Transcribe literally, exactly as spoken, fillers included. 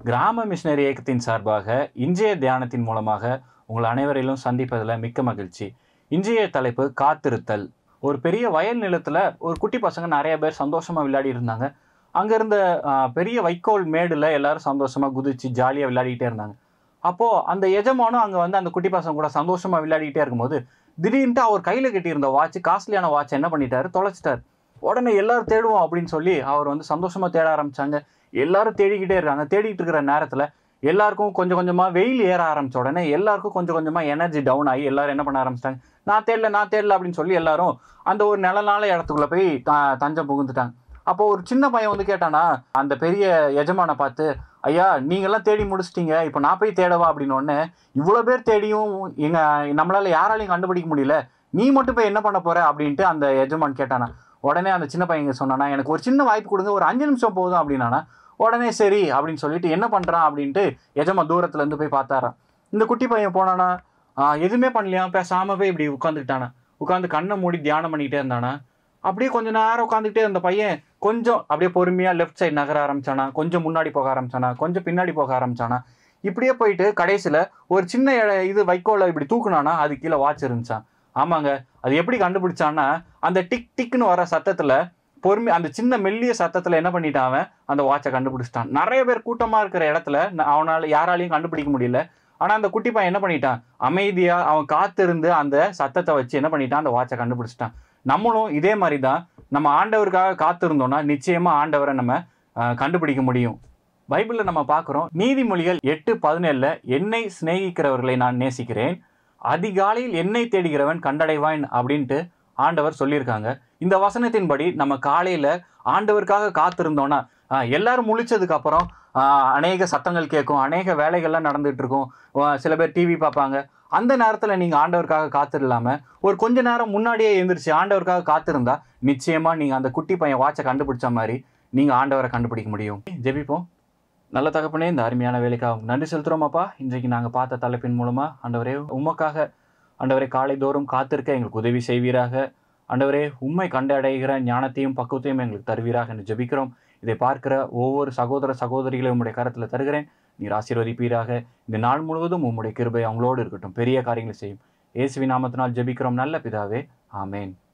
கிராம மிஷனரி இயக்கத்தின் சார்பாக இன்றைய தியானத்தின் மூலமாக உங்கள் அனைவரிலும் சந்திப்பதில் மிக்க மகிழ்ச்சி. இன்றைய தலைப்பு காத்திருத்தல். ஒரு பெரிய வயல் நிலத்தில் ஒரு குட்டி பசங்க நிறைய பேர் சந்தோஷமாக விளையாடி இருந்தாங்க. அங்கே இருந்த பெரிய வைக்கோல் மேடில் எல்லாரும் சந்தோஷமாக குதிச்சு ஜாலியாக விளையாடிக்கிட்டே இருந்தாங்க. அப்போது அந்த எஜமானும் அங்கே வந்து அந்த குட்டி பசங்க கூட சந்தோஷமாக விளையாடிக்கிட்டே இருக்கும்போது திடீர்னுட்டு அவர் கையில் கட்டியிருந்த வாட்ச், காஸ்ட்லியான வாட்ச் என்ன பண்ணிட்டாரு, தொலைச்சிட்டார். உடனே எல்லாரும் தேடுவோம் அப்படின்னு சொல்லி அவர் வந்து சந்தோஷமாக தேட ஆரம்பித்தாங்க. எல்லாரும் தேடிக்கிட்டே இருக்காங்க. தேடிக்கிட்டு இருக்கிற நேரத்தில் எல்லாருக்கும் கொஞ்சம் கொஞ்சமாக வெயில் ஏற ஆரம்பித்த உடனே எல்லாருக்கும் கொஞ்சம் கொஞ்சமாக எனர்ஜி டவுன் ஆகி எல்லாரும் என்ன பண்ண ஆரம்பிச்சிட்டாங்க, நான் தேடல நான் தேடல அப்படின்னு சொல்லி எல்லாரும் அந்த ஒரு நிலநாள இடத்துக்குள்ளே போய் த தஞ்சம் புகுந்துட்டாங்க. அப்போது ஒரு சின்ன பையன் வந்து கேட்டானா அந்த பெரிய எஜமானை பார்த்து, ஐயா நீங்கள்லாம் தேடி முடிச்சிட்டிங்க, இப்போ நான் போய் தேடவா அப்படின்னு. ஒன்று இவ்வளோ பேர் தேடியும் எங்கள் நம்மளால் யாராலையும் கண்டுபிடிக்க முடியல, நீ மட்டும் போய் என்ன பண்ண போகிற அப்படின்ட்டு அந்த எஜமான் கேட்டானா. உடனே அந்த சின்ன பையன் சொன்னானா, எனக்கு ஒரு சின்ன வாய்ப்பு கொடுங்க, ஒரு அஞ்சு நிமிஷம் போதும் அப்படின்னானா. உடனே சரி அப்படின்னு சொல்லிட்டு என்ன பண்ணுறான் அப்படின்ட்டு எஜமான் தூரத்துலேருந்து போய் பார்த்தாரான். இந்த குட்டி பையன் போனானா, எதுவுமே பண்ணலையா, பேசாமல் போய் இப்படி உட்காந்துக்கிட்டானா. உட்காந்து கண்ணை மூடி தியானம் பண்ணிக்கிட்டே இருந்தானா. அப்படியே கொஞ்சம் நேரம் உட்காந்துக்கிட்டே இருந்த பையன் கொஞ்சம் அப்படியே பொறுமையாக லெஃப்ட் சைடு நகர ஆரம்பிச்சானா, கொஞ்சம் முன்னாடி போக ஆரம்பிச்சானா, கொஞ்சம் பின்னாடி போக ஆரம்பிச்சானா. இப்படியே போயிட்டு கடைசியில் ஒரு சின்ன இது வைக்கோலை இப்படி தூக்குனானா, அது கீழே வாட்ச் இருந்துச்சான். ஆமாங்க, அது எப்படி கண்டுபிடிச்சான்னா அந்த டிக் டிக்னு வர சத்தத்தில் பொறுமை அந்த சின்ன மெல்லிய சத்தத்தில் என்ன பண்ணிட்டான், அவன் அந்த வாட்சை கண்டுபிடிச்சிட்டான். நிறைய பேர் கூட்டமாக இருக்கிற இடத்துல அவனால் யாராலையும் கண்டுபிடிக்க முடியல. ஆனால் அந்த குட்டி பையன் என்ன பண்ணிட்டான், அமைதியாக அவன் காத்திருந்து அந்த சத்தத்தை வச்சு என்ன பண்ணிட்டான், அந்த வாட்சை கண்டுபிடிச்சிட்டான். நம்மளும் இதே மாதிரி தான் நம்ம ஆண்டவருக்காக காத்திருந்தோம்னா நிச்சயமாக ஆண்டவரை நம்ம கண்டுபிடிக்க முடியும். பைபிளில் நம்ம பார்க்குறோம், நீதிமொழிகள் எட்டு பதினேழில் என்னை சிநேகிக்கிறவர்களை நான் நேசிக்கிறேன், அதிகாலையில் என்னை தேடுகிறவன் கண்டடைவான் அப்படின்ட்டு ஆண்டவர் சொல்லியிருக்காங்க. இந்த வசனத்தின்படி நம்ம காலையில் ஆண்டவருக்காக காத்திருந்தோன்னா எல்லாரும் முழிச்சதுக்கு அப்புறம் அநேக சத்தங்கள் கேட்கும், அநேக வேலைகள்லாம் நடந்துகிட்டு இருக்கும், சில பேர் டிவி பார்ப்பாங்க. அந்த நேரத்தில் நீங்கள் ஆண்டவருக்காக காத்திருலாமல் ஒரு கொஞ்ச நேரம் முன்னாடியே எழுந்திரிச்சு ஆண்டவருக்காக காத்திருந்தா நிச்சயமாக நீங்கள் அந்த குட்டி பையன் வாட்சை கண்டுபிடிச்ச மாதிரி நீங்கள் ஆண்டவரை கண்டுபிடிக்க முடியும். ஜெபிப்போம். நல்ல தகப்பனே, இந்த அருமையான வேலைக்காக நன்றி செலுத்துகிறோமாப்பா. இன்றைக்கு நாங்கள் பார்த்த தலைப்பின் மூலமாக ஆண்டவரே உமக்காக ஆண்டவரே காலை தோறும் காத்திருக்க எங்களுக்கு உதவி செய்வீராக. ஆண்டவரே உம்மை கண்டடைகிற ஞானத்தையும் பக்குவத்தையும் எங்களுக்கு தருவீராக என்று ஜெபிக்கிறோம். இதை பார்க்கிற ஒவ்வொரு சகோதர சகோதரிகளையும் உம்முடைய கரத்தில் தருகிறேன். நீர் ஆசீர்வதிப்பீராக. இந்த நாள் முழுவதும் உம்முடைய கிருபை அவங்களோடு இருக்கட்டும். பெரிய காரியங்களை செய்யும். இயேசுவின் நாமத்தினால் ஜெபிக்கிறோம் நல்ல பிதாவே, ஆமேன்.